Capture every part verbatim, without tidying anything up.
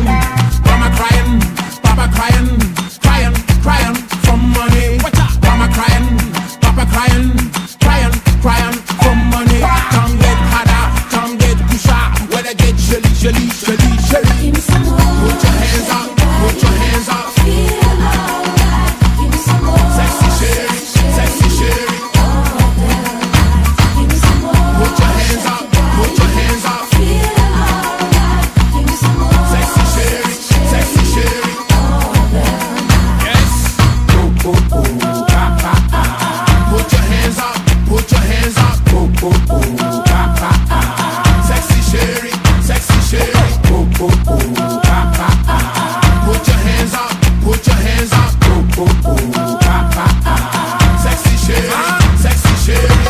Mama crying, Papa crying, crying, crying for money. Mama crying, Papa crying, crying, crying for money. Tongue get harder, tongue get pusher. Where they get jelly, jelly, jelly, jelly. Give me some more. Put your hands up, put your hands up. Feel alright. Give me some more. Sexy Sherry, sexy Sherry. Give me some more. Put your hands up, put your hands up. Feel alright. Give me some more. Sexy Sherry, sexy Sherry. Yes. Ooh, ooh, ooh, ah, ah, ah. Put your hands up, put your hands up. Ooh, ooh, ooh, ah, ah, ah. Sexy Sherry, sexy Sherry. Ooh, ooh, ooh, ah, ah, ah. Put your hands up, put your hands up. Ooh, ooh, ooh, ah, ah, ah. Sexy Sherry, sexy Sherry.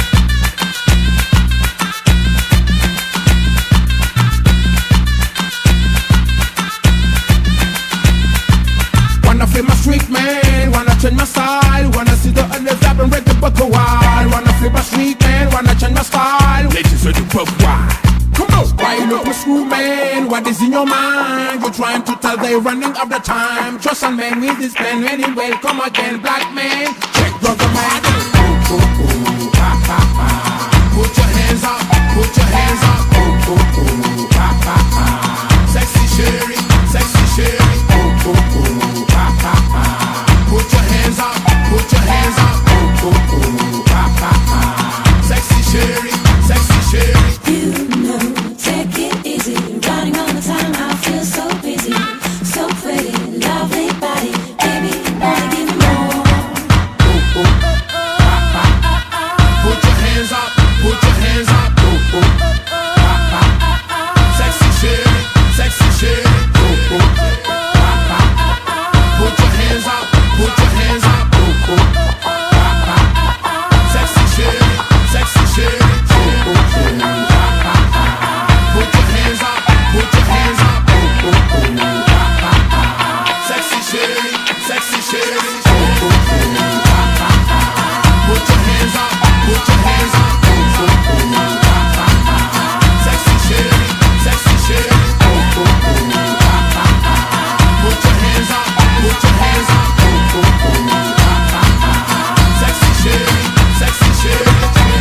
Wanna feel my street man, wanna change my style. Wanna see the others I've been ready to buck a while. Wanna flip my street man, wanna change my style. Ladies are the buck wide. Come on, why you look with screw man? What is in your mind? You're trying to tell they're running out of time. Trust and man with this pen, anyway, come again, black man. Check brother man. Ooh, ooh, ooh, ah, ah, ah. Put your hands up, put your hands up. Ooh, ooh, ooh, ah, ah, ah. Sexy Sherry, sexy Sherry. Ooh, ooh, ooh, ah, ah, ah. Put your hands up, put your hands up. Ooh, ooh, ooh, ah, ah, ah. Sexy Sherry, sexy Sherry. You know, take it easy. Running all the time, I feel so busy. So pretty, lovely body. Baby, wanna give me more. Ooh, ooh, ah, ah, ah. Put your hands up, put your hands up. Ooh, ooh, ah, ah, ah. Sexy Sherry, sexy Sherry. Ooh, ooh, ah, ah, ah. Put your hands up, put your hands up. Ooh, ooh, ah, ah, ah. Sexy Sherry, sexy Sherry. Ooh, ooh, ah, ah, ah. Put your hands up, put your hands up. Ooh, ooh, ah, ah, ah. Sexy Sherry, sexy Sherry. Ooh, ooh, ah, ah, ah. Put your hands up, put your hands up. Ooh, ooh, ah, ah, ah. Sexy Sherry, sexy Sherry. Ooh, ooh, ah, ah, ah. Put your hands up, put your hands up. Ooh, ooh, ah, ah, ah. Sexy Sherry, sexy Sherry.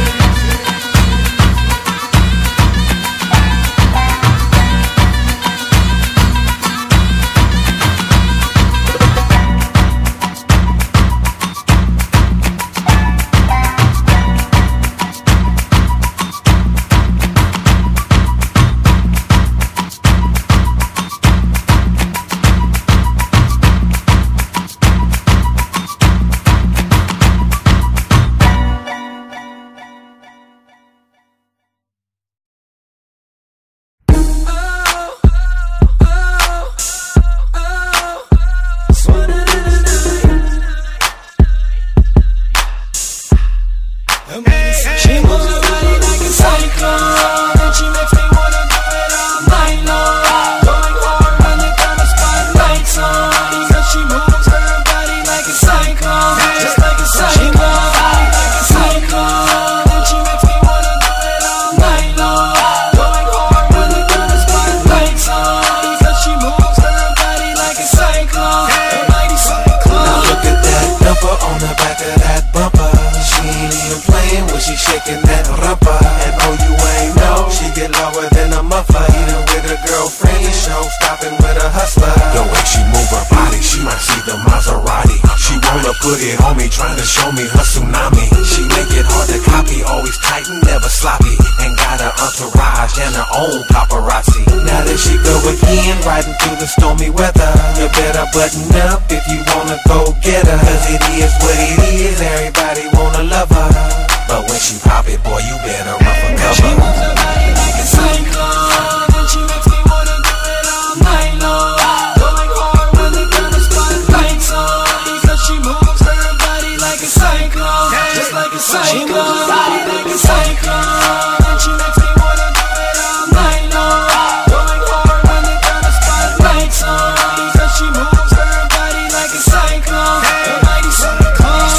She moves her body like a cyclone, and she makes me wanna do it all night long. Going hard when they got the spotlights on, because she moves her body like a cyclone, just like a cyclone. She moves her body like a cyclone, and she makes me wanna do it all night long. Going hard when they got the spotlights on, because she moves her body like a cyclone, a mighty cyclone. Now look at that number on the back of that bumper. She ain't even playing when she shaking that rumpa. And oh, you ain't know, she get lower than a muffler. Even with a girlfriend, show stopping with a hustler. The way she move her body, she might see the Maserati. She wanna put it on me, trying to show me her tsunami. She make it hard to copy, always tight and never sloppy. And got her entourage and her own paparazzi. Now that she go again, riding through the stormy weather. You better button up if you wanna go get her. Cause it is what it is, everybody wanna love her. But when she pop it, boy, you better run for cover. She moves her body like a cyclone, and she makes me wanna do it all night long. Going hard when they got the spotlights on, because she moves her body like a cyclone, just like a cyclone. She moves her body like a cyclone, and she makes me wanna do it all night long. Going hard when they got the spotlights on, because she moves her body like a cyclone, a mighty cyclone.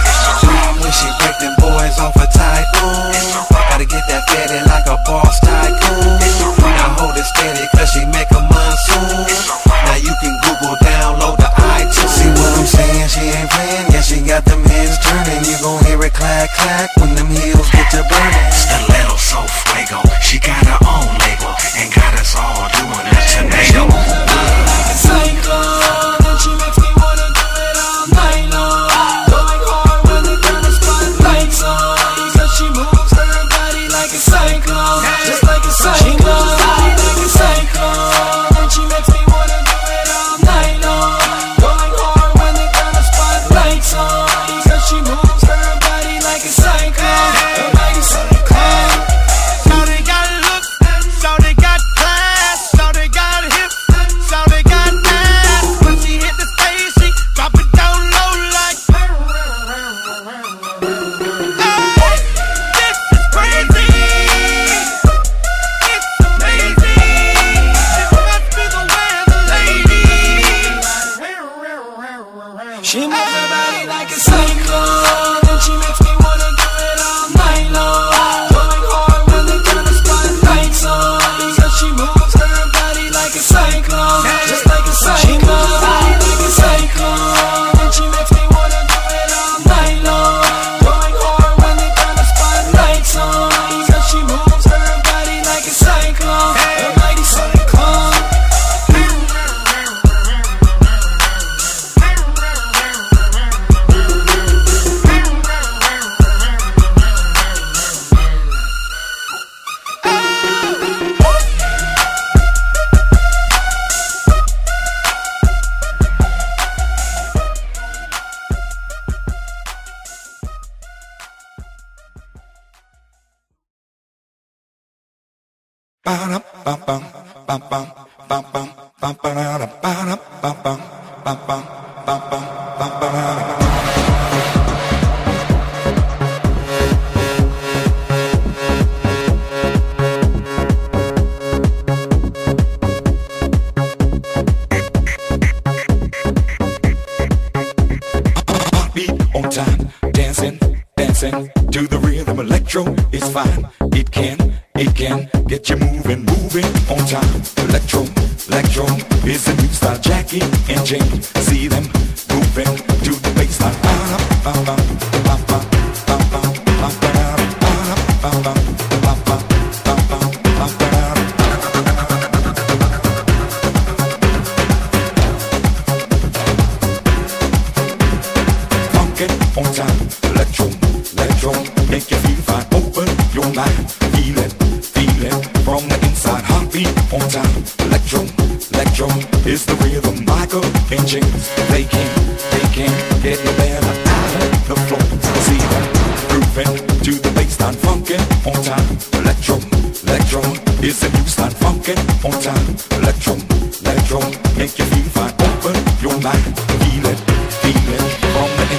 When she break them boys off a tycoon, gotta get that fatty like a boss tycoon. She moves her body like a cyclone, and she makes me wanna do it all night long. Going hard when they turn the spotlights on, because she moves her body like a cyclone, just like a cyclone. She moves her body like a cyclone, and she makes me wanna do it all night long. Going hard when they turn the spotlights on, because she moves her body like a cyclone, a mighty cyclone. Heartbeat on time, dancing, dancing to the rhythm. Electro is fine. It can, it can get you moving, moving on time. Electro, electro is the new style. Jackie and James, see them moving to the baseline. Funkin' on time. Electro, electro make you feel fine. Open your mind, feel it, feel it from the inside. Heartbeat on time. Electro, electro is the rhythm. Michael and James, they can, they can get you better out of the floor. See them grooving to the baseline. Funkin' on time. Electro, electro is the new style. Funkin' on time. Electro, electro make you feel fine. Open your mind, feel it, feel it from the